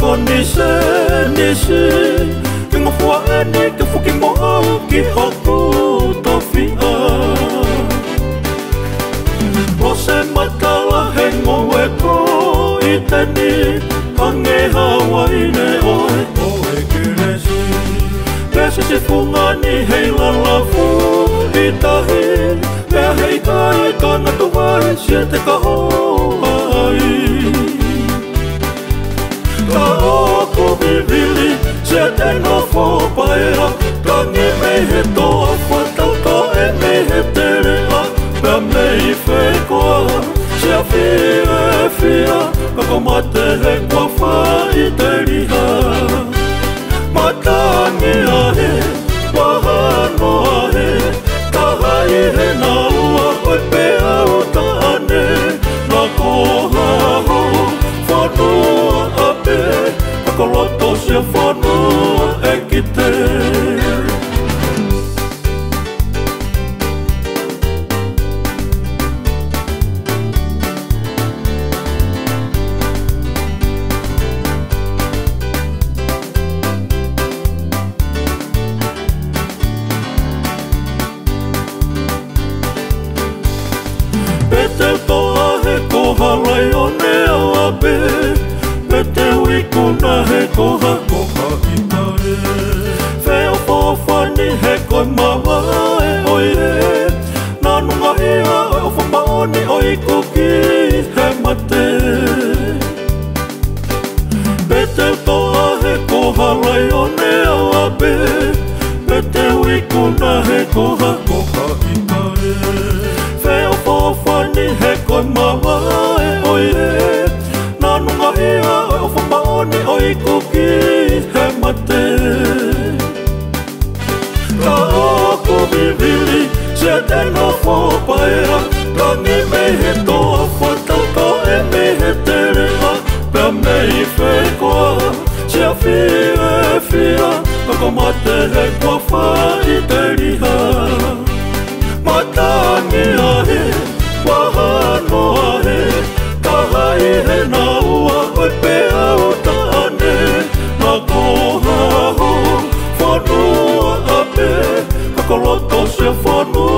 ni se Kinga fua ni ke fuki mo ki hoku tofia O se matala he ngoe ko I tani Pange Hawaii ne oe oe kiresi Pese se fungani hei lalafu I tahi Pea hei kai kanga tuwai sia te kahoai Ka oko vivili sia te nofo paea Ka nge me he toa whatau ka e me he terea Pea me I whekoa sia fia Kako mate he kua whai te riha Matangi ahe, wahano ahe Kahai he na ua oi pea o taane Na koha ho, whanua ape Kako loto sia whanua e kite Pete toa he koha lai o nea ape Pete wikuna he koha I pare Wheo fōwhani he koi mawa e oi e Nanunga ia o whamaoni oi kuki he mate Pete toa he koha lai o nea ape Pete wikuna he koha I pare Wheo fōwhani he koi mawa e oi e Nanunga ia o whamaoni oi kuki he mate Ka oko vivili sia te nofo paea Ka ngi me he toa whatau ka e me he terea Pea me I whekoa sia fia Kako mate he kua whai te riha Matangi ahe, wahano ahe Kahai he na ua oi pea o taane Na koha ho, whanua ape Kako loto se whanua